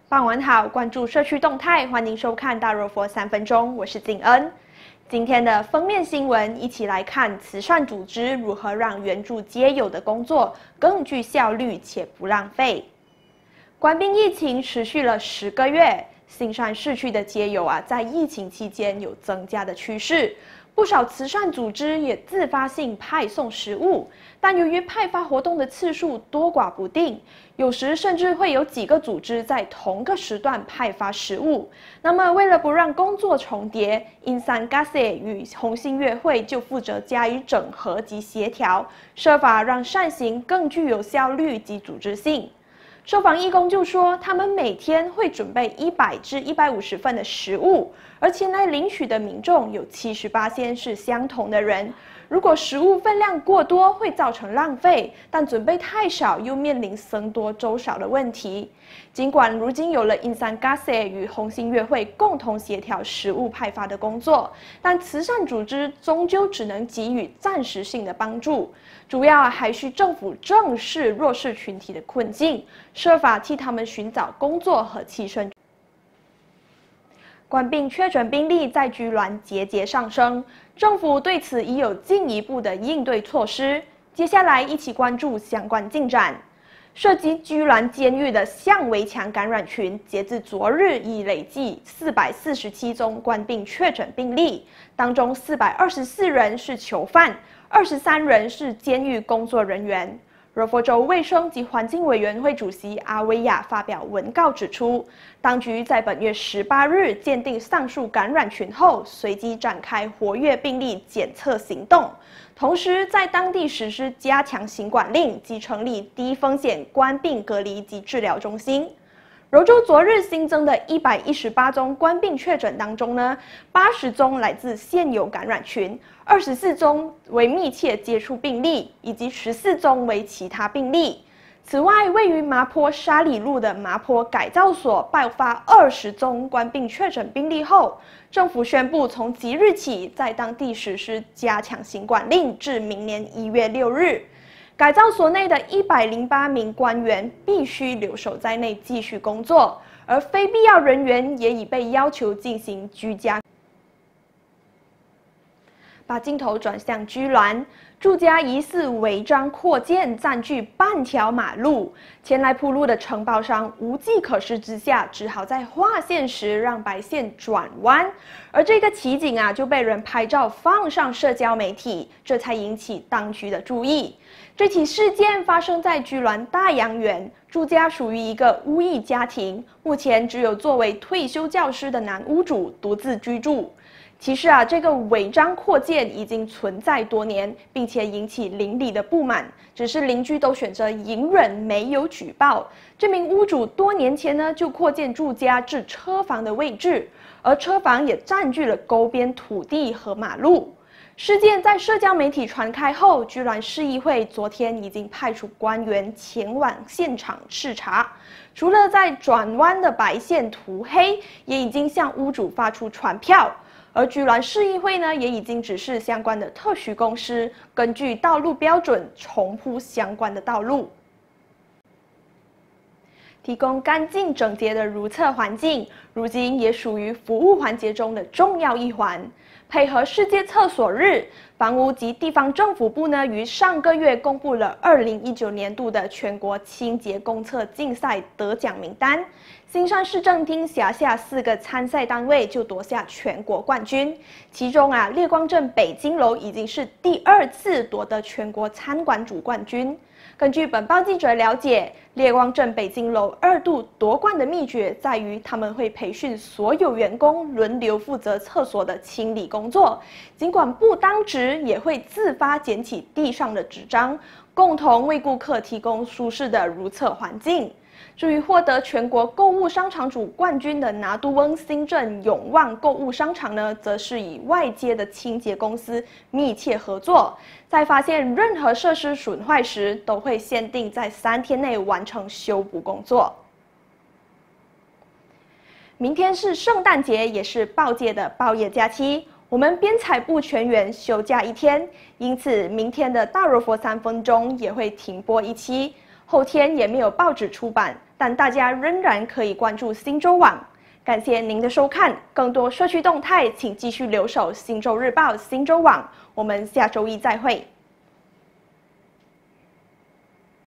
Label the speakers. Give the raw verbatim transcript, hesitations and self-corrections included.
Speaker 1: 傍晚好，关注社区动态，欢迎收看大若佛三分钟，我是景恩。今天的封面新闻，一起来看慈善组织如何让援助街友的工作更具效率且不浪费。官兵疫情持续了十个月，新山市区的街友啊，在疫情期间有增加的趋势。 不少慈善组织也自发性派送食物，但由于派发活动的次数多寡不定，有时甚至会有几个组织在同个时段派发食物。那么，为了不让工作重叠，英山 G A S E 与红星乐会就负责加以整合及协调，设法让善行更具有效率及组织性。 受访义工就说，他们每天会准备一百至一百五十份的食物，而前来领取的民众有七十八%是相同的人。如果食物分量过多，会造成浪费；但准备太少，又面临僧多粥少的问题。尽管如今有了英山 G A S E 与红星乐会共同协调食物派发的工作，但慈善组织终究只能给予暂时性的帮助。 主要还需政府正视弱势群体的困境，设法替他们寻找工作和栖身。官病确诊病例在居銮节节上升，政府对此已有进一步的应对措施。接下来一起关注相关进展。涉及居銮监狱的象围墙感染群，截至昨日已累计四百四十七宗官病确诊病例，当中四百二十四人是囚犯。 二十三人是监狱工作人员。柔佛州卫生及环境委员会主席阿维亚发表文告指出，当局在本月十八日鉴定上述感染群后，随即展开活跃病例检测行动，同时在当地实施加强行管令及成立低风险官病隔离及治疗中心。 柔州昨日新增的一百一十八宗官病确诊当中呢，八十宗来自现有感染群，二十四宗为密切接触病例，以及十四宗为其他病例。此外，位于麻坡沙里路的麻坡改造所爆发二十宗官病确诊病例后，政府宣布从即日起在当地实施加强行管令，至明年一月六日。 改造所内的一百零八名官员必须留守在内继续工作，而非必要人员也已被要求进行居家。把镜头转向居銮，住家疑似违章扩建，占据半条马路。前来铺路的承包商无计可施之下，只好在划线时让白线转弯，而这个奇景啊，就被人拍照放上社交媒体，这才引起当局的注意。 这起事件发生在居銮大洋园，住家属于一个巫裔家庭，目前只有作为退休教师的男屋主独自居住。其实啊，这个违章扩建已经存在多年，并且引起邻里的不满，只是邻居都选择隐忍，没有举报。这名屋主多年前呢就扩建住家至车房的位置，而车房也占据了沟边土地和马路。 事件在社交媒体传开后，居銮市议会昨天已经派出官员前往现场视察，除了在转弯的白线涂黑，也已经向屋主发出传票。而居銮市议会呢，也已经指示相关的特许公司根据道路标准重铺相关的道路。 提供干净整洁的如厕环境，如今也属于服务环节中的重要一环。配合世界厕所日，房屋及地方政府部呢于上个月公布了二零一九年度的全国清洁公厕竞赛得奖名单。新山市政厅辖下四个参赛单位就夺下全国冠军，其中啊，烈光镇北京楼已经是第二次夺得全国餐馆组冠军。 根据本报记者了解，烈光镇北京楼二度夺冠的秘诀在于，他们会培训所有员工轮流负责厕所的清理工作，尽管不当值，也会自发捡起地上的纸张，共同为顾客提供舒适的如厕环境。 至于获得全国购物商场组冠军的拿督翁新镇永旺购物商场呢，则是以外接的清洁公司密切合作，在发现任何设施损坏时，都会限定在三天内完成修补工作。明天是圣诞节，也是报界的报业假期，我们编采部全员休假一天，因此明天的大柔佛三分钟也会停播一期。后天也没有报纸出版。 但大家仍然可以关注新洲网。感谢您的收看，更多社区动态，请继续留守新洲日报、新洲网。我们下周一再会。